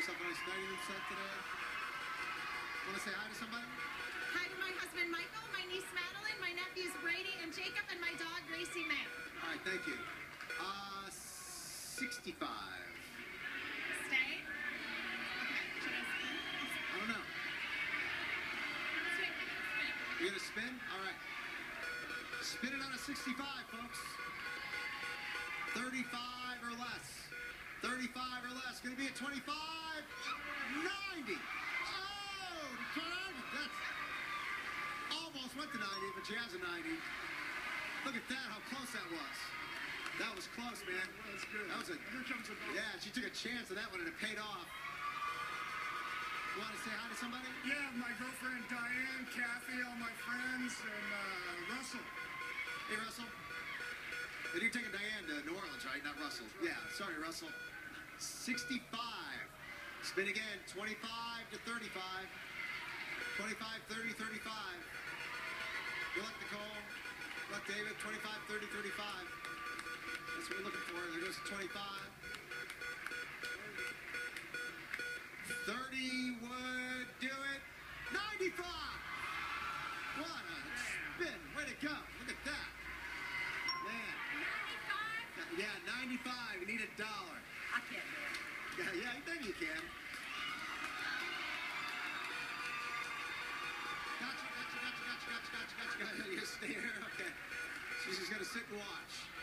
yourself a nice dining room set today. Want to say hi to somebody? Hi to my husband Michael, my niece Madeline, my nephews Brady and Jacob, and my dog Gracie May. All right, thank you. 65. Stay? Okay, should I spin? I don't know. Spin. You're gonna spin? All right. Spin it on a 65, folks. 35 or less. 35 or less. Gonna be a 25. 90. Oh, that's almost went to 90, but she has a 90. Look at that, how close that was. That was close, man. That was good. That was a, Here comes a ball. yeah, she took a chance on that one and it paid off. You want to say hi to somebody? Yeah, my girlfriend Diane, Kathy, all my friends, and Russell. Hey, Russell. And you're taking Diane to New Orleans, right? Not Russell. Right. Yeah, sorry, Russell. 65. Spin again. 25 to 35. 25, 30, 35. Good luck, Nicole. Good luck, David. 25, 30, 35. That's what we're looking for. There goes 25. 30 would do it. 95! What a spin. Way to go. Look at that. Man. 95? Yeah, 95. You need $1. I can't do it. Yeah, maybe you can. Gotcha. You stay here? Okay. She's just going to sit and watch.